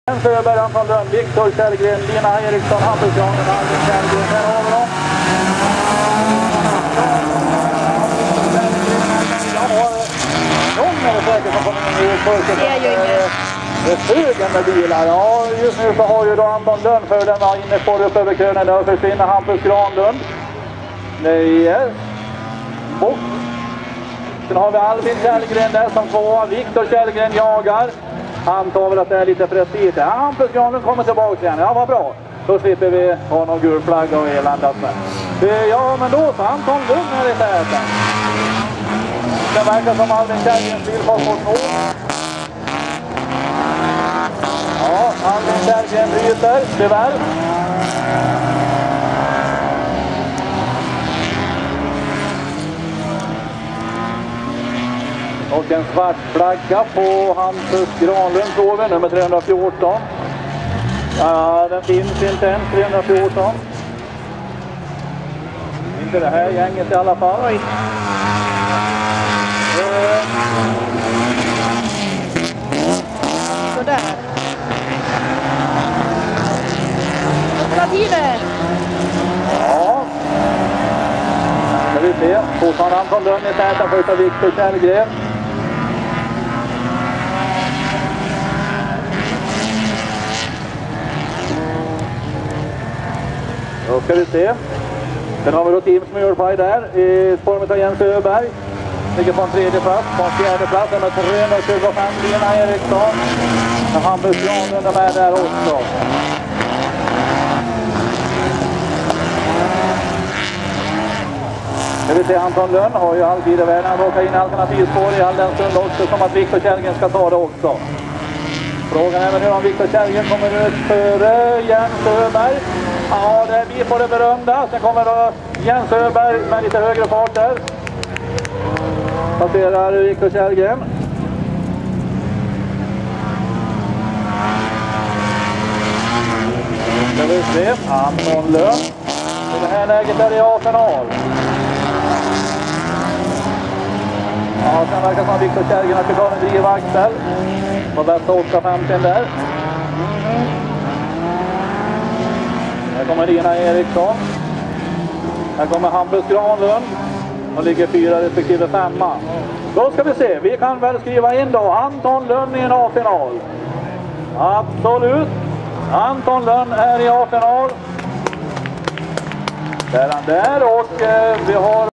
Jens Öberg, Anton Lönn, Viktor Kjellgren, Lina Eriksson, Hampus Jansson, Albin Kjellgren. Här har vi dem. Någon är det säkert som kommer in i pulsen. Det är ju inget. Det är sugen med bilar. Ja, just nu så har ju då Anton Lönn för den inne på upp över krönen. Där försvinner Hampus Granlund. Nöjer. Bort. Sen har vi Albin Kjellgren där som tvåa. Viktor Kjellgren jagar. Han tar väl att det är lite prestige. Ja, Hampus Granlund kommer tillbaka igen. Ja, vad bra. Då slipper vi ha någon gul flagga och eländas med. Ja, men då så. Anton Lönn är i täten. Det verkar som Albin Kjellgrens bilfart på två. Ja, Albin Kjellgren bryter, tyvärr. Och en svart flagga på Hampus Granlund, tror vi, nummer 314. Ja, den finns inte än, 314. Inte det här gänget i alla fall. Oj. Sådär. Vad tiden? Ja. Ska vi se. Fortfarande Anton Lönn i täten första Viktor Kjellgren. Då ska vi se. Sen har vi då Team Smurfaj där i form av Jens Öberg. Ligger på en tredje plats, på en fjärde plats med 325 Lina Eriksson. Och Hampus Granlund är med där också. Jag vill se Anton Lönn har ju alltid i världen. Han råkar in i alternativspår i all den stund också som att Viktor Kjellgren ska ta det också. Frågan är väl hur om Viktor Kjellgren kommer ut före Jens Öberg. Ja, det blir på det berömda. Sen kommer då Jens Öberg med lite högre fart där. Passerar Viktor Kjellgren. Ska vi se. Anton Lönn. I det här läget är det A-final. Ja, sen verkar som Viktor Kjellgren att ta en drivaxel. På bästa 850 där. Här kommer Lina Eriksson. Här kommer Hampus Granlund. De ligger 4 respektive 5. Då ska vi se. Vi kan väl skriva in då Anton Lönn i en A-final. Absolut. Anton Lönn är i A-final. Där han där och vi har